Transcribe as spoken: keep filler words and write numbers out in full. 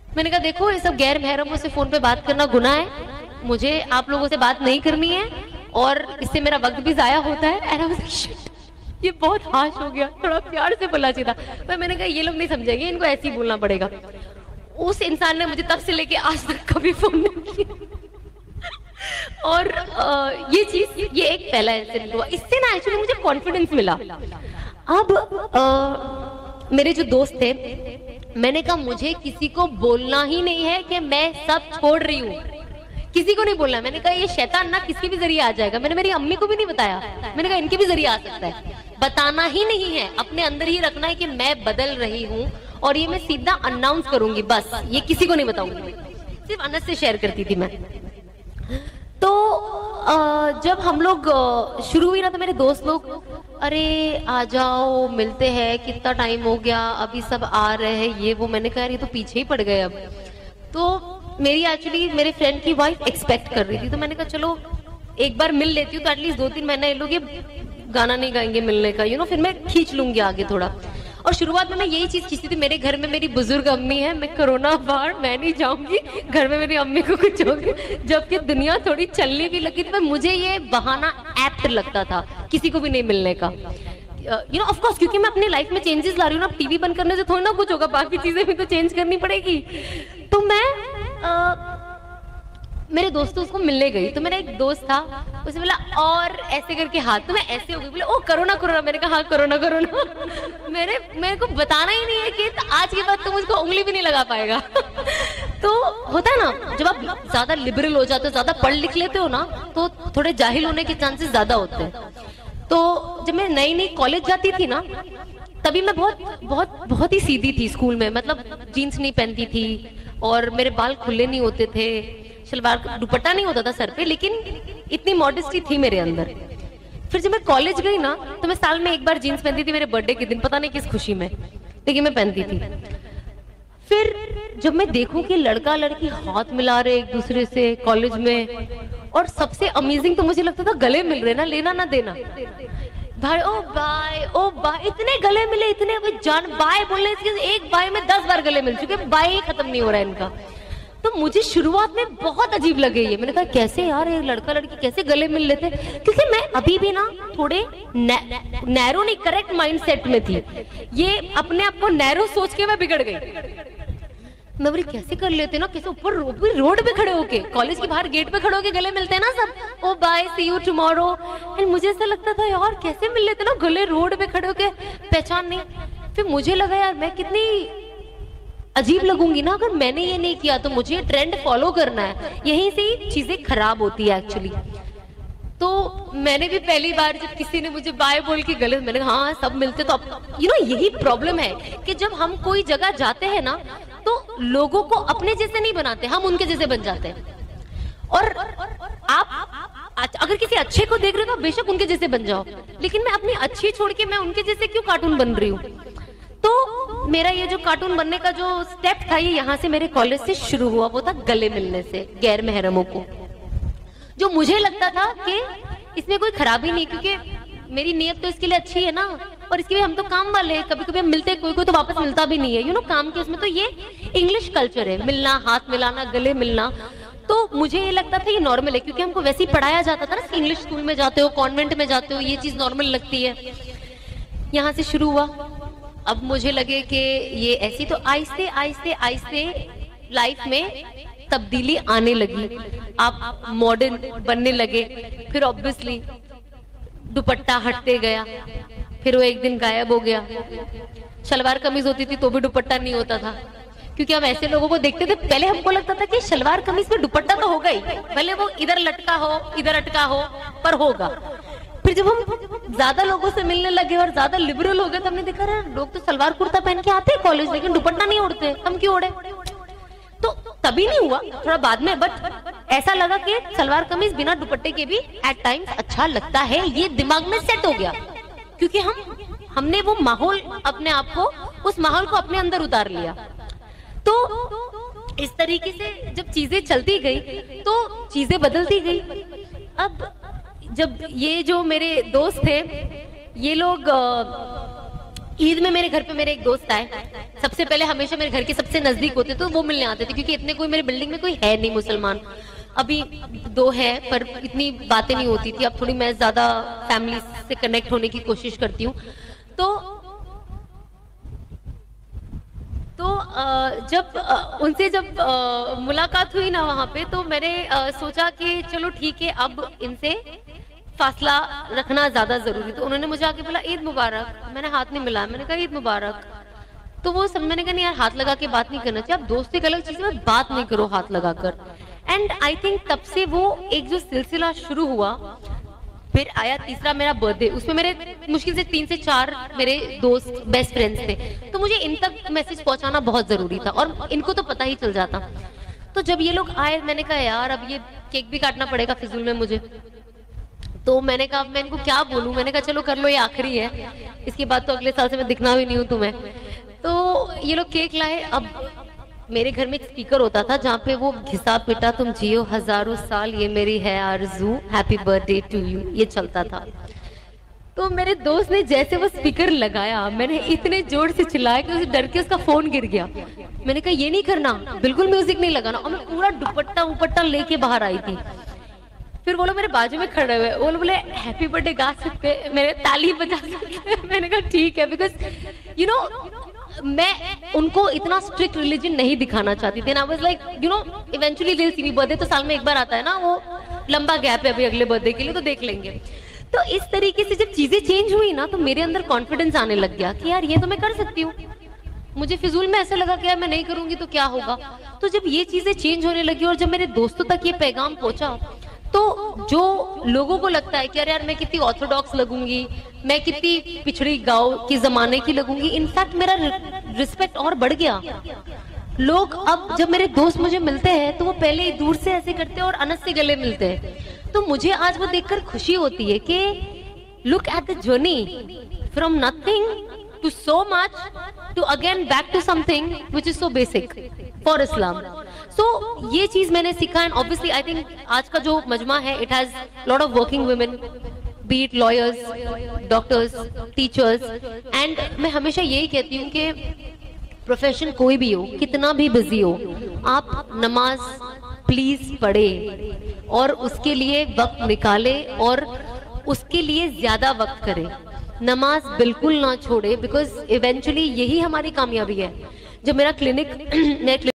मैंने कहा देखो, ये सब गैर महरमों से फोन पे बात करना गुनाह है, मुझे आप लोगों से बात नहीं करनी है और इससे मेरा वक्त भी जाया होता है। And I was like shit, ये बहुत हाश हो गया, थोड़ा प्यार से बोलना चाहिए था। पर मैंने कहा ये लोग नहीं समझेंगे, इनको ऐसे ही बोलना पड़ेगा। उस इंसान ने मुझे तब से लेके आज तक कभी फोन नहीं किया। और आ, ये चीज, ये एक पहला इंसिडेंट हुआ, इससे ना एक्चुअली मुझे कॉन्फिडेंस मिला। अब आ, मेरे जो दोस्त थे, मैंने कहा मुझे किसी को बोलना ही नहीं है कि मैं सब छोड़ रही हूँ, किसी को नहीं बोलना। मैंने कहा ये शैतान ना किसी भी जरिए आ जाएगा। मैंने मेरी अम्मी को भी नहीं बताया, मैंने कहा इनके भी जरिए आ सकता है। बताना ही नहीं है, अपने अंदर ही रखना है कि मैं बदल रही हूँ और ये मैं सीधा अनाउंस करूंगी, बस ये किसी को नहीं बताऊंगी। सिर्फ अनस से शेयर करती थी मैं। तो जब हम लोग शुरू हुई ना, तो मेरे दोस्त लोग, अरे आ जाओ मिलते हैं, कितना टाइम हो गया, अभी सब आ रहे हैं, ये वो। मैंने कहा यार ये तो पीछे ही पड़ गए अब। तो मेरी एक्चुअली मेरे फ्रेंड की वाइफ एक्सपेक्ट कर रही थी, तो मैंने कहा चलो एक बार मिल लेती हूँ, तो एटलीस्ट दो तीन महीना ये लोग ये गाना नहीं गाएंगे मिलने का, यू नो, फिर मैं खींच लूंगी आगे थोड़ा। और शुरुआत में मैं यही चीज खींचती थी। मेरे घर में मेरी बुजुर्ग अम्मी है, मैं कोरोना बाहर मैं नहीं जाऊंगी, घर में मेरी अम्मी को कुछ होगी, जबकि दुनिया थोड़ी चलने भी लगी थी। मुझे ये बहाना एप्ट लगता था किसी को भी नहीं मिलने का, यू नो, ऑफ कोर्स, क्योंकि मैं अपनी लाइफ में चेंजेस ला रही हूँ ना। टीवी बंद करने से थोड़ी ना कुछ होगा, बाकी चीजें भी तो चेंज करनी पड़ेगी। तो मैं आ, मेरे दोस्तों उसको मिलने गई, तो मेरा एक दोस्त था, उसे बोला और ऐसे करके हाथ, तो मैं ऐसे हो गई, बोले ओ कोरोना कोरोना। मैंने कहा हाँ कोरोना कोरोना। मेरे मेरे को बताना ही नहीं है कि आज के बाद तो मुझको उंगली भी नहीं लगा पाएगा। तो होता है ना, जब आप ज्यादा लिबरल हो जाते हो, ज्यादा पढ़ लिख लेते हो ना, तो थोड़े जाहिल होने के चांसेस ज्यादा होते हैं। तो जब मैं नई नई कॉलेज जाती थी ना, तभी मैं बहुत बहुत बहुत ही सीधी थी स्कूल में, मतलब जीन्स नहीं पहनती थी और मेरे बाल खुले नहीं होते थे, सलवार दुपट्टा नहीं होता था सर पे, लेकिन इतनी मॉडेस्टी थी मेरे अंदर। फिर जब मैं कॉलेज गई ना, तो मैं साल में एक बार जीन्स पहनती थी, मेरे बर्थडे के दिन, पता नहीं किस खुशी में, लेकिन मैं पहनती थी। फिर जब मैं देखूं कि लड़का लड़की हाथ मिला रहे एक दूसरे से कॉलेज में, और सबसे अमेजिंग तो मुझे लगता था गले मिल रहे ना, लेना ना देना, भाई ओ बाय ओ बाय, इतने गले मिले, इतने जान बाय बोलने से एक बाय में दस बार गले मिल चुके, बाय ही खत्म नहीं हो रहा है इनका। तो मुझे शुरुआत में बहुत अजीब लगे ये, मैंने कहा कैसे यार ये लड़का लड़की कैसे गले मिल लेते, क्योंकि मैं अभी भी ना थोड़े नैरो नहीं, करेक्ट माइंडसेट में थी। ये अपने आप को नैरो सोच के मैं बिगड़ गई। मैं बोली कैसे कर लेते ना, कैसे ऊपर रोड पे खड़े होके, कॉलेज के बाहर गेट पे खड़े होके गले मिलते हैं ना सब, oh bye see you tomorrow. And मुझे ऐसा लगता था यार कैसे मिल लेते ना गले, रोड पे खड़े होके, पहचान नहीं। फिर मुझे लगा यार मैं कितनी अजीब लगूंगी ना अगर मैंने ये नहीं किया, तो मुझे ट्रेंड फॉलो करना है, यहीं से ही चीजें खराब होती है एक्चुअली। तो मैंने भी पहली बार जब किसी ने मुझे बाय बोल के गले, मैंने कहा हाँ सब मिलते, तो यू नो यही प्रॉब्लम है कि जब हम कोई जगह जाते हैं ना, तो लोगों को अपने जैसे नहीं बनाते, हम उनके जैसे बन जाते हैं। और आप अगर किसी अच्छे को देख रहे हो तो बेशक उनके जैसे बन जाओ, लेकिन मैं अपनी अच्छी छोड़ के मैं उनके जैसे क्यों कार्टून बन रही हूँ। तो मेरा ये जो कार्टून बनने का जो स्टेप था, ये यहाँ से मेरे कॉलेज से शुरू हुआ, वो था गले मिलने से गैर महरमों को, जो मुझे लगता था कि इसमें कोई खराबी नहीं, क्योंकि मेरी नीयत तो इसके लिए अच्छी है ना, और इसके लिए हम तो काम वाले हैं, कभी कभी हम मिलते, कोई कोई तो वापस मिलता भी नहीं है, यू नो, काम के उसमें। तो ये इंग्लिश कल्चर है, मिलना, हाथ मिलाना, गले मिलना। तो मुझे ये लगता था ये नॉर्मल है, क्योंकि हमको वैसे ही पढ़ाया जाता था ना, इंग्लिश स्कूल में जाते हो, कॉन्वेंट में जाते हो, ये चीज नॉर्मल लगती है। यहाँ से शुरू हुआ। अब मुझे लगे कि ये ऐसी, तो आहिस्ते आहिस्ते आहिस्ते लाइफ में तब्दीली आने लगी, आप मॉडर्न बनने लगे। फिर ऑब्वियसली दुपट्टा हटते गया, फिर वो एक दिन गायब हो गया। शलवार कमीज होती थी तो भी दुपट्टा नहीं होता था, क्योंकि हम ऐसे लोगों को देखते थे, पहले हमको लगता था कि शलवार कमीज में दुपट्टा तो होगा ही, भले वो इधर लटका हो इधर अटका हो, पर होगा। फिर जब हम ज्यादा लोगों से मिलने लगे और ज्यादा लिबरल हो गए, तो हमने देखा रहा लोग तो सलवार कुर्ता पहन के आते हैं कॉलेज, लेकिन दुपट्टा नहीं ओढ़ते, हम क्यों ओढ़े। तो तभी नहीं हुआ, थोड़ा बाद में, बट ऐसा लगा कि सलवार कमीज बिना दुपट्टे के भी एट टाइम्स अच्छा लगता है, ये दिमाग में सेट हो गया, क्योंकि हम हमने वो माहौल अपने आप को, उस माहौल को अपने अंदर उतार लिया। तो इस तरीके से जब चीजें चलती गई तो चीजें बदलती गई। अब जब ये जो मेरे दोस्त थे, ये लोग ईद में मेरे घर पे मेरे एक दोस्त आए, सबसे पहले हमेशा मेरे घर के सबसे नजदीक होते तो वो मिलने आते थे, क्योंकि इतने कोई मेरे बिल्डिंग में कोई है नहीं मुसलमान, अभी दो है पर इतनी बातें नहीं होती थी, अब थोड़ी मैं ज्यादा फैमिली से कनेक्ट होने की कोशिश करती हूँ। तो तो जब उनसे जब मुलाकात हुई ना वहां पे, तो मैंने सोचा कि चलो ठीक है अब इनसे फासला रखना ज्यादा जरूरी। तो उन्होंने मुझे आके बोला ईद मुबारक, मैंने हाथ नहीं मिलाया, मैंने कहा ईद मुबारक। तो वो सब मैंने कहा नहीं यार हाथ लगा के बात नहीं करना चाहिए, आप दोस्त एक अलग चीज में बात नहीं करो हाथ लगाकर। एंड आई थिंक तब से वो एक जो सिलसिला शुरू हुआ, फिर आया तीसरा मेरा बर्थडे, उसमें मेरे मुश्किल से तीन से चार मेरे दोस्त बेस्ट फ्रेंड्स थे, तो मुझे इन तक मैसेज पहुंचाना बहुत जरूरी था और इनको तो पता ही चल जाता। तो जब ये लोग आए मैंने कहा यार अब ये केक भी काटना पड़ेगा फिजूल में मुझे, तो मैंने कहा मैं इनको क्या बोलूं, मैंने कहा चलो कर लो ये आखिरी है, इसके बाद तो अगले साल से मैं दिखना भी नहीं हूं तुम्हें। तो ये लोग केक लाए। अब मेरे घर में एक स्पीकर होता था जहाँ पे वो घिसा पिटा तुम जियो हजारों साल ये मेरी है आरज़ू हैप्पी बर्थडे टू यू ये चलता था। तो मेरे दोस्त ने जैसे वो स्पीकर लगाया, मैंने इतने जोर से चिल्लाया कि उसे डर के उसका फोन गिर गया। मैंने कहा ये नहीं करना, बिल्कुल म्यूजिक नहीं लगाना, और मैं पूरा दुपट्टा उपट्टा लेके बाहर आई थी। फिर वो लोग मेरे बाजू में खड़े हुए, वो लोग बोले हैप्पी बर्थडे गा सकते, मेरे ताली बजा सकते। मैंने कहा ठीक है, बिकॉज यू नो मैं उनको इतना स्ट्रिक्ट रिलीजन नहीं दिखाना चाहती थी। I was like you know eventually दिल सी बर्थडे तो साल में एक बार आता है ना, वो लंबा गैप है अभी अगले बर्थडे के लिए, तो देख लेंगे। तो इस तरीके से जब चीजें चेंज हुई ना, तो मेरे अंदर कॉन्फिडेंस आने लग गया कि यार ये तो मैं कर सकती हूँ। मुझे फिजूल में ऐसा लगा कि यार मैं नहीं करूंगी तो क्या होगा। तो जब ये चीजें चेंज होने लगी और जब मेरे दोस्तों तक ये पैगाम पहुंचा, तो जो लोगों को लगता है कि यार यार मैं कितनी ऑर्थोडॉक्स लगूंगी, मैं कितनी पिछड़ी गांव के जमाने की लगूंगी, इनफैक्ट मेरा रिस्पेक्ट और बढ़ गया। लोग अब जब मेरे दोस्त मुझे मिलते हैं तो वो पहले दूर से ऐसे करते हैं और अनस से गले मिलते हैं। तो मुझे आज वो देखकर खुशी होती है कि look at the journey from nothing to so much to again back to something which is so basic for Islam. So ये चीज मैंने सीखा। एंड ऑब्वियसली आई थिंक आज का जो मजमा है it has lot of working women, be it lawyers, doctors, teachers, and मैं हमेशा यही कहती हूँ कि प्रोफेशन कोई भी हो, कितना भी बिजी हो, आप नमाज प्लीज पढ़े और उसके लिए वक्त निकाले और उसके लिए ज्यादा वक्त करें। नमाज बिल्कुल ना छोड़े, बिकॉज इवेंचुअली यही हमारी कामयाबी है। जब मेरा क्लिनिक मैं